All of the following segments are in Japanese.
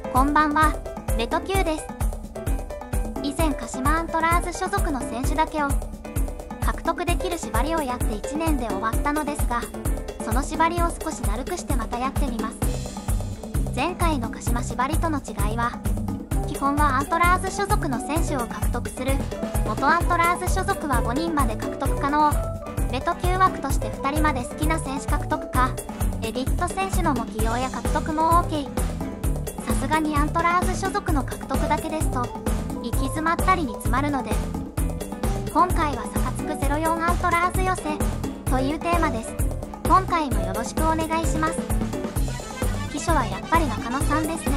こんばんは、レト Q です。以前鹿島アントラーズ所属の選手だけを獲得できる縛りをやって1年で終わったのですが、その縛りを少し軽くしてまたやってみます。前回の鹿島縛りとの違いは、基本はアントラーズ所属の選手を獲得する。元アントラーズ所属は5人まで獲得可能。レト Q 枠として2人まで好きな選手獲得か、エディット選手のも起用や獲得も OK。さすがにアントラーズ所属の獲得だけですと行き詰まったりに詰まるので、今回はサカツク04アントラーズ寄せというテーマです。今回もよろしくお願いします。秘書はやっぱり中野さんですね。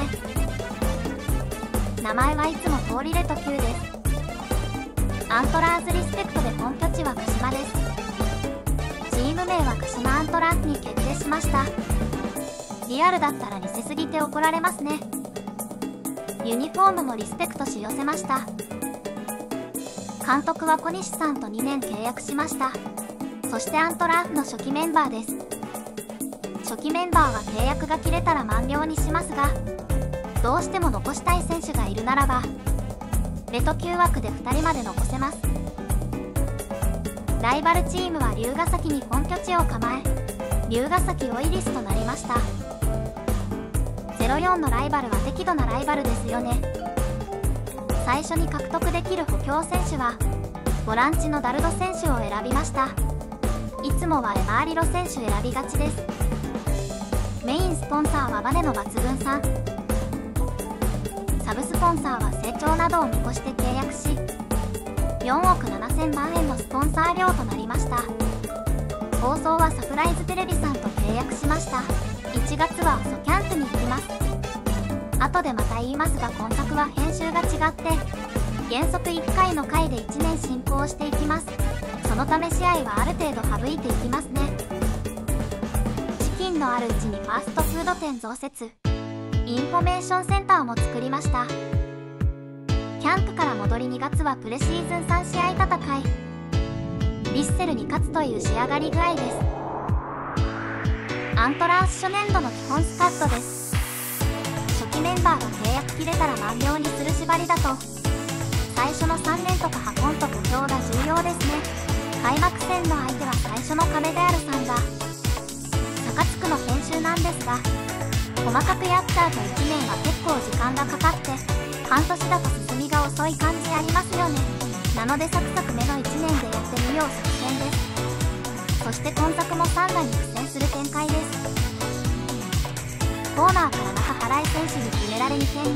名前はいつも通りレト Q です。アントラーズリスペクトで本拠地は鹿島です。チーム名は鹿島アントラーズに決定しました。リアルだったら似せすぎて怒られますね。ユニフォームもリスペクトし寄せました。監督は小西さんと2年契約しました。そしてアントラーズの初期メンバーです。初期メンバーは契約が切れたら満了にしますが、どうしても残したい選手がいるならばレト Q 枠で2人まで残せます。ライバルチームは龍ヶ崎に本拠地を構え、龍ヶ崎オイリスとなりました。04のライバルは適度なライバルですよね。最初に獲得できる補強選手はボランチのダルド選手を選びました。いつもはエマーリロ選手選びがちです。メインスポンサーはバネの抜群さん。サブスポンサーは成長などを見越して契約し、4億7000万円のスポンサー料となりました。放送はサプライズテレビさんと契約しました。1月はソキャンプに行きます。後でまた言いますが、今作は編集が違って原則1回の回で1年進行していきます。そのため試合はある程度省いていきますね。資金のあるうちにファーストフード店増設、インフォメーションセンターも作りました。キャンプから戻り2月はプレシーズン3試合戦い、ヴィッセルに勝つという仕上がり具合です。アントラーズ初年度の基本スカットです。初期メンバーが契約切れたら満了にする縛りだと、最初の3年とか運んと補強が重要ですね。開幕戦の相手は最初の壁であるサンダー。サカツクの編集なんですが、細かくやった後1年は結構時間がかかって、半年だと進みが遅い感じありますよね。なのでサクサク目の1年でやってみよう作戦です。そして今作もサンダに苦戦する展開です。コーナーから中原井選手に決められ2点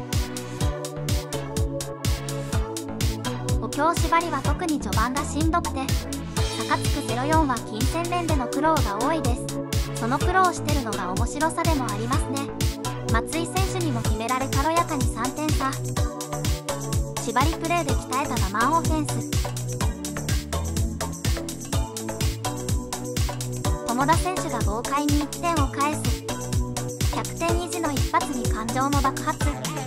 目。補強縛りは特に序盤がしんどくて、サカツク04は金銭面での苦労が多いです。その苦労してるのが面白さでもありますね。松井選手にも決められ軽やかに3点差。縛りプレーで鍛えた我慢オフェンス。友田選手が豪快に1点を返す。100点維持の一発に感情も爆発。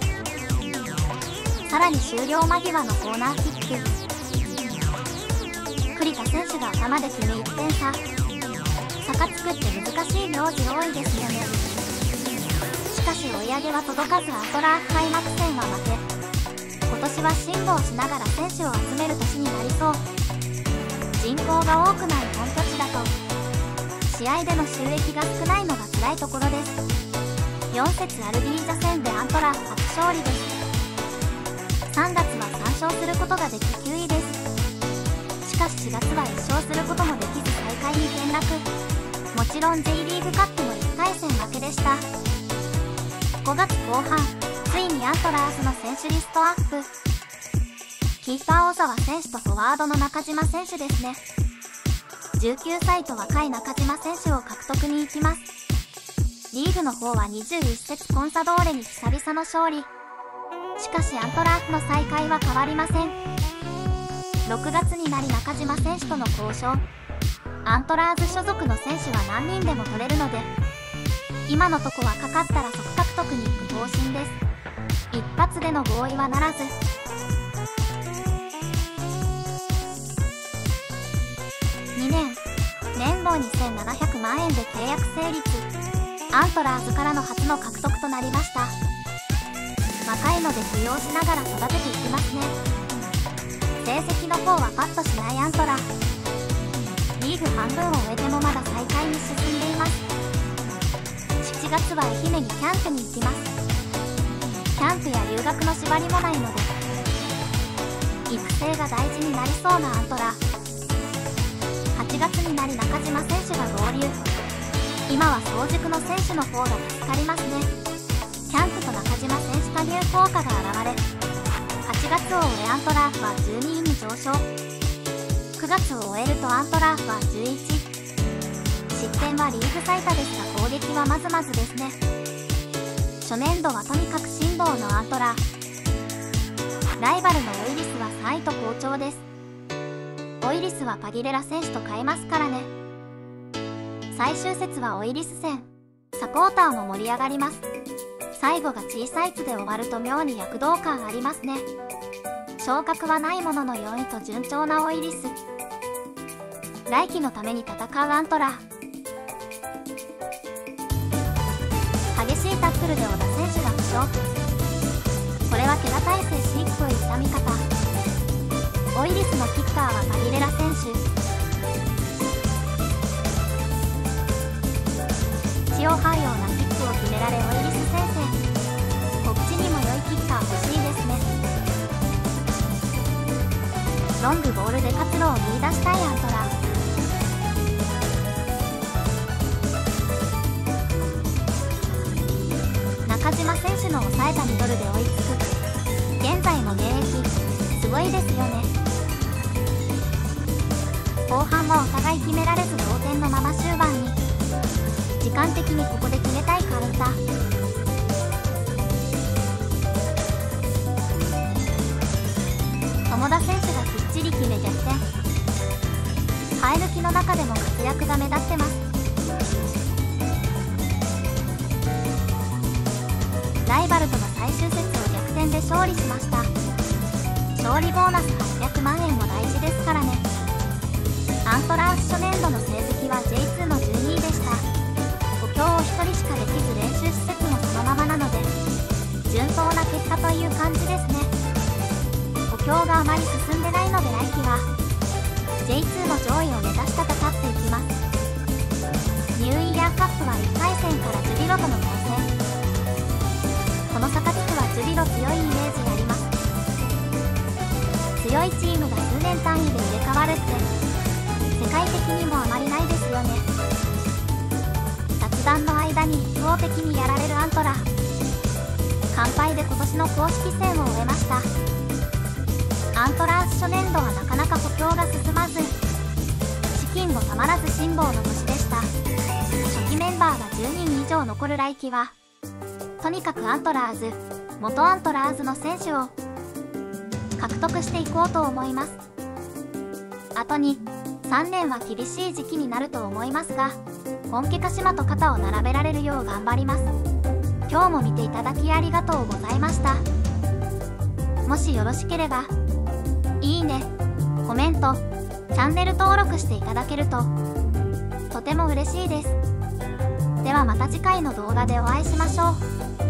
さらに終了間際のコーナーキック。栗田選手が頭で決め1点差。サカツクって難しい名字多いですよね。しかし追い上げは届かず、アントラーズ開幕戦は負け。今年は辛抱しながら選手を集める年になりそう。人口が多くない本拠地だと試合での収益が少ないのが辛いところです。4節アルディージャ戦でアントラーズ初勝利です。3月は3勝することができ9位です。しかし4月は1勝することもできず最下位に転落。もちろん J リーグカップも1回戦負けでした。5月後半、ついにアントラーズの選手リストアップ。キーパー小沢選手とフォワードの中島選手ですね。19歳と若い中島選手を獲得に行きます。リーグの方は21節コンサドーレに久々の勝利。しかしアントラーズの再開は変わりません。6月になり中島選手との交渉。アントラーズ所属の選手は何人でも取れるので、今のとこはかかったら即獲得に行く方針です。一発での合意はならず。2年、年俸2700万円で契約成立。アントラーズからの初の獲得となりました。 若いので扶養しながら育てていきますね。成績の方はパッとしないアントラ。リーグ半分を終えてもまだ最下位に進んでいます。7月は愛媛にキャンプに行きます。キャンプや留学の縛りもないので育成が大事になりそうなアントラ。8月になり中島選手が合流。今は早熟の選手の方が助かりますね。キャンプと中島選手加入効果が現れ、8月を終えアントラーフは12位に上昇。9月を終えるとアントラーフは11。失点はリーグ最多ですが攻撃はまずまずですね。初年度はとにかく辛抱のアントラー。ライバルのオイリスは3位と好調です。オイリスはパギレラ選手と変えますからね。最終節はオイリス戦。サポーターも盛り上がります。最後が小さい「つ」で終わると妙に躍動感ありますね。昇格はないものの4位と順調なオイリス。来季のために戦うアントラー。激しいタックルで小田選手が負傷。これは怪我耐性シックと痛み方。オイリスのキッカーはパギレラ選手。血を這うようなキックを決められオイリス先生。こっちにも良いキッカー欲しいですね。ロングボールで活路を見出したいアントラ。中島選手の抑えたミドルで追いつく。現在も現役。すごいですよね。後半もお互い決められず同点のまま終盤に。時間的にここで決めたいカウンター。友田選手がきっちり決め逆転。生え抜きの中でも活躍が目立ってます。ライバルとの最終節を逆転で勝利しました。勝利ボーナス800万円も大事ですからね。アントラース初年度の成績は J2 の12位でした。補強を1人しかできず練習施設もそのままなので順当な結果という感じですね。補強があまり進んでないので来季は J2 の上位を目指して戦っていきます。ニューイヤーカップは1回戦からジュビロとの対戦。この坂地区はジュビロ強いイメージあります。強いチームが数年単位で入れ替わるって世界的にもあまりないですよね。雑談の間に一方的にやられるアントラ。完敗で今年の公式戦を終えました。アントラース初年度はなかなか補強が進まず資金もたまらず辛抱の年でした。初期メンバーが10人以上残る来季はとにかくアントラーズ、元アントラーズの選手を獲得していこうと思います。後に3年は厳しい時期になると思いますが、本家鹿島と肩を並べられるよう頑張ります。今日も見ていただきありがとうございました。もしよろしければ、いいね、コメント、チャンネル登録していただけるととても嬉しいです。ではまた次回の動画でお会いしましょう。